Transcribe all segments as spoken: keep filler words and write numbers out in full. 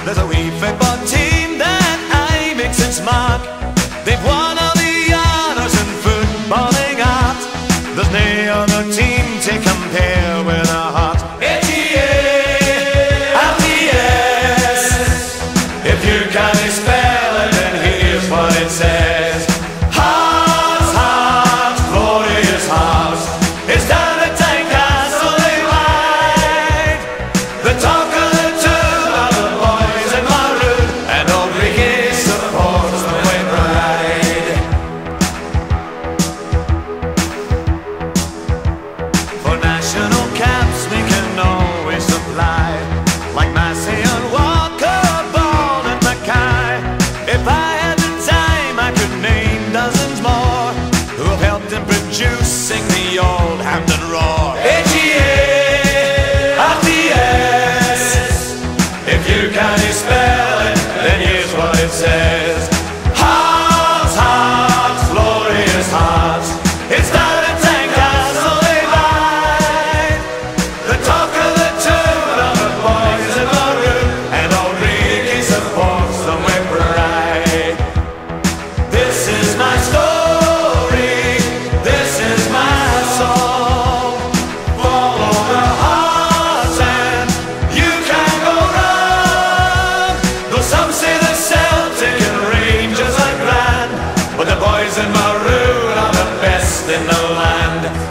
There's a wee football team that I make since Mark. They've won all the honours in footballing art. There's no other team to compare with our heart. A T A, R T S. If you can't spell it, then here's what it says. Hearts, hearts, glorious hearts. It's down at Tynecastle they ride. The talk of the town are the boys in maroon, and old Ricky supports the way bride. For national caps we can always supply, like Massey and Walker, Ball and Mackay. If I had the time I could name dozens more who have helped in producing the old Hampden Roar. A T A, R T S. If you can't spell it, then here's what it says. Hearts, hearts, glorious hearts. It's down at Tynecastle they ride. The talk of the town are the boys in maroon, and old Ricky supports them with pride. This is my story, this is my song. Follow the hearts and you can go wrong. Though some say the Celtic and Rangers are grand, but the boys in maroon are the best in the land.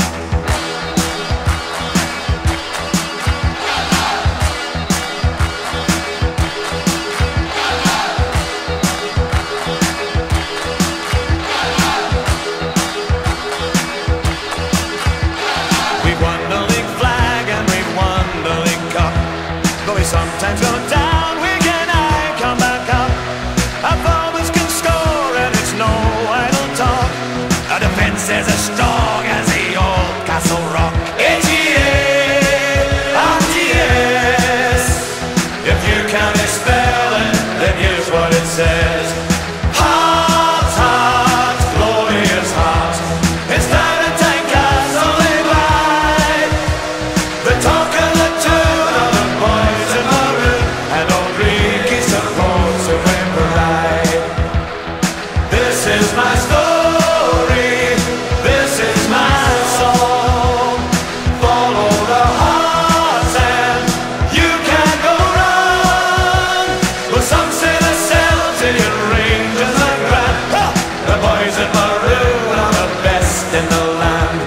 We've won the league flag and we've won the league cup. Though we sometimes go down, we can I come back up. Our forwards can score and it's no idle talk. Our defence is as strong as the old Castle Rock. A T A, R T S. If you can't spell it, then here's what it says. Hearts, hearts, glorious hearts. It's down at Tynecastle they ride. The talk of the town are the boys in maroon, and old Ricky supports the with pride. This is my story, this is my song. Follow the hearts and you can go wrong. But some say the Celtic and Rangers are grand. Ha! The boys in maroon are the best in the land.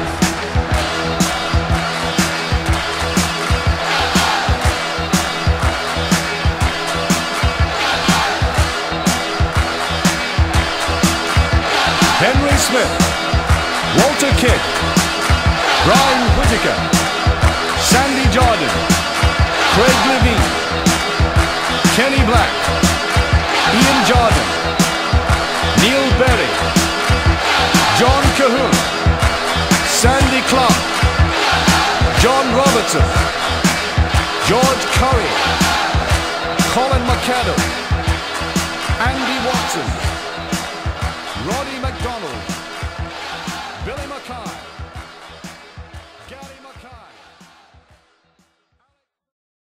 Henry Smith, Walter Kidd, Brian Whittaker, Sandy Jordan, Craig Levine, Kenny Black, Ian Jordan, Neil Berry, John Cahoon, Sandy Clark, John Robertson, George Curry, Colin McAdam,